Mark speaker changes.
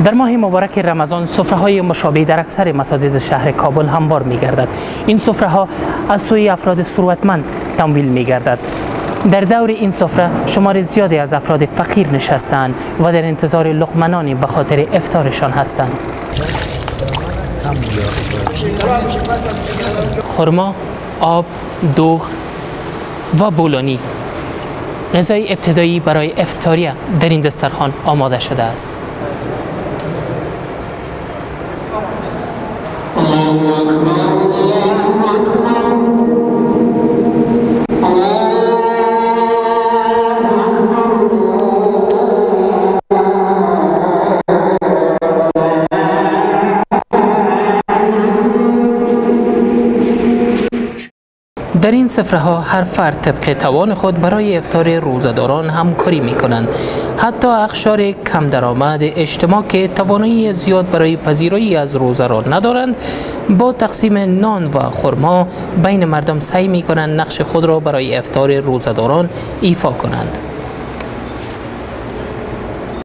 Speaker 1: در ماه مبارک رمضان سفره‌های مشابه در اکثر مساجد شهر کابل هموار می‌گردد. این سفره‌ها از سوی افراد ثروتمند تمویل می‌گردد. در دور این سفره شمار زیادی از افراد فقیر نشستند و در انتظار لقمه‌نانی به خاطر افطارشان هستند. خرما، آب، دوغ و بولانی غذای ابتدایی برای افطاری در این دسترخوان آماده شده است. در این سفره‌ها هر فرد طبق توان خود برای افطار روزه‌داران همکاری می‌کنند. حتی اقشار کم درآمد اجتماع که توانایی زیاد برای پذیرایی از روزه را ندارند، با تقسیم نان و خرما بین مردم سعی می‌کنند نقش خود را برای افطار روزه‌داران ایفا کنند.